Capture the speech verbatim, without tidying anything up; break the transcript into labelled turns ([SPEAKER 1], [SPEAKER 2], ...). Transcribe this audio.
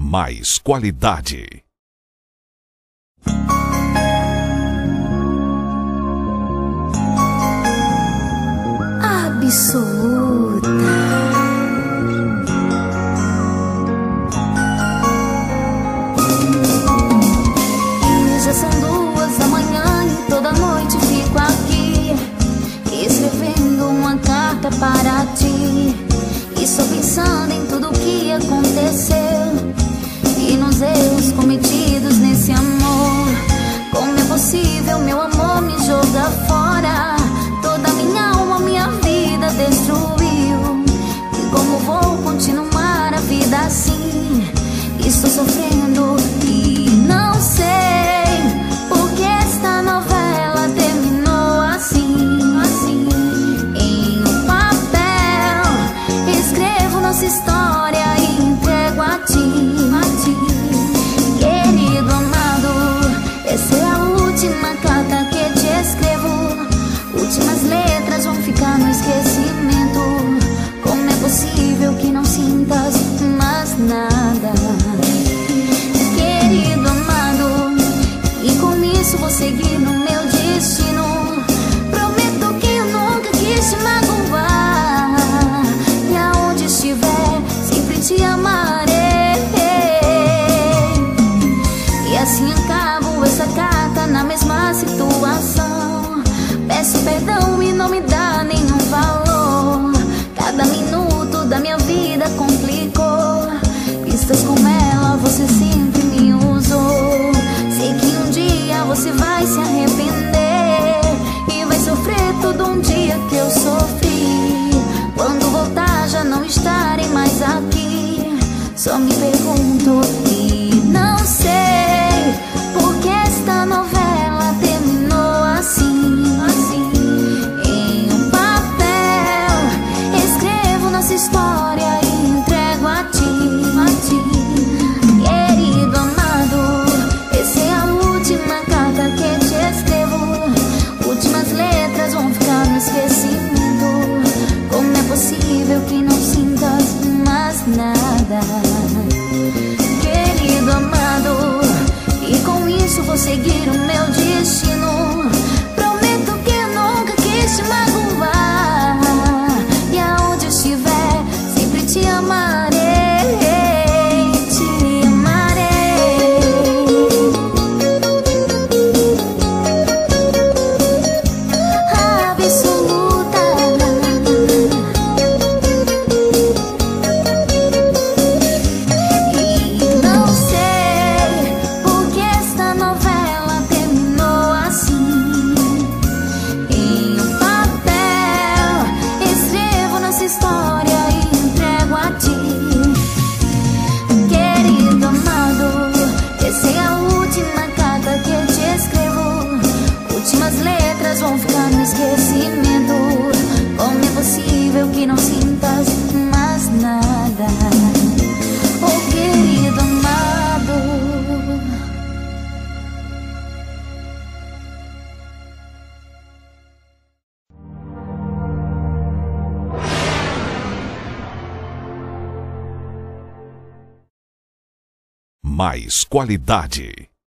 [SPEAKER 1] mais qualidade.
[SPEAKER 2] Absoluta. E já são duas da manhã e toda noite fico aqui escrevendo uma carta para ti. E só pensando em tudo o que aconteceu e nos erros cometidos nesse amor. Como é possível meu amor me jogar fora? Toda minha alma, minha vida destruiu. E como vou continuar a vida assim? Estou sofrendo e não sei por que esta novela terminou assim, assim. Em um papel escrevo nossa história e entrego a ti, a ti. Querido amado, essa é a última carta que te escrevo. Últimas letras vão ficar no esquecimento. Como é possível que não sintas mais nada? Querido amado, e com isso vou seguir no meu destino. Prometo que eu nunca quis te magoar, e aonde estiver sempre te amarei. E assim acabo essa carta na mesma situação. Peço perdão e não me dá nenhum valor. Cada minuto da minha vida complicou. Pistas como ela você sempre me usou. Sei que um dia você vai se arrepender e vai sofrer todo um dia que eu sofri. Quando voltar já não estarei mais aqui. Só me pergunto e não sei por que esta novela terminou assim, assim. Em um papel escrevo nossa história e entrego a ti, a ti. Querido amado, essa é a última carta que te escrevo. Últimas letras vão ficar no esquecimento. Como é possível que não sintas mais nada? Querido amado, e com isso vou seguir o meu destino. Prometo que eu nunca quis te magoar, e aonde eu estiver sempre te amarei, te amarei. Absoluta. E não sei por que esta novela terminou assim. Em um papel escrevo nossa história e entrego a ti. Querido amado, essa é a última carta que te escrevo. Últimas letras vão ficar no esquecimento. Como é possível que não sintas mais nada? Oh, querido amado.
[SPEAKER 1] Mais qualidade.